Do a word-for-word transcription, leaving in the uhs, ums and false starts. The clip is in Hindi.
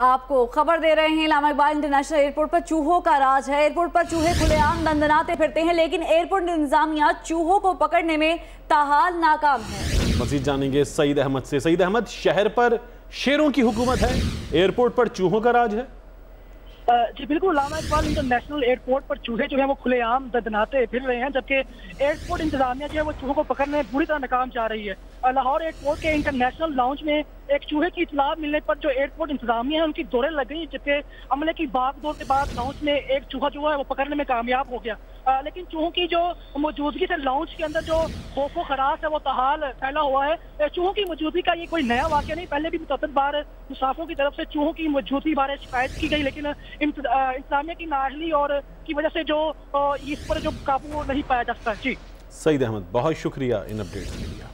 आपको खबर दे रहे हैं, अल्लामा इकबाल इंटरनेशनल एयरपोर्ट पर चूहों का राज है। एयरपोर्ट पर चूहे खुलेआम दंदनाते फिरते हैं, लेकिन एयरपोर्ट इंतजामिया चूहों को पकड़ने में ताहाल नाकाम है। मजीद जानेंगे सईद अहमद से। सईद अहमद, शहर पर शेरों की हुकूमत है, एयरपोर्ट पर चूहों का राज है। जी बिल्कुल, अल्लामा इकबाल इंटरनेशनल एयरपोर्ट पर चूहे जो है वो खुलेआम दंदनाते फिर रहे हैं, जबकि एयरपोर्ट इंतजामिया जो है वो चूहों को पकड़ने में पूरी तरह नाकाम जा रही है। लाहौर एयरपोर्ट के इंटरनेशनल लाउंज में एक चूहे की इतला मिलने पर जो एयरपोर्ट इंतजामिया है उनकी दौड़े लग गई, जबकि अमले की भागदौड़ के बाद लाउंज में एक चूहा जो है वो पकड़ने में कामयाब हो गया। आ, लेकिन चूहों की जो मौजूदगी से लाउंज के अंदर जो खौफो खराश है वो ताहाल फैला हुआ है। चूहों की मौजूदगी का ये कोई नया वाक़या नहीं, पहले भी मुतअद्दिद बार मुसाफिरों की तरफ से चूहों की मौजूदगी बारे शिकायत की गई, लेकिन इंतजामिया की नाअहली और की वजह से जो इस पर जो काबू नहीं पाया जा सकता। जी सईद अहमद, बहुत शुक्रिया इन अपडेट्स के लिए।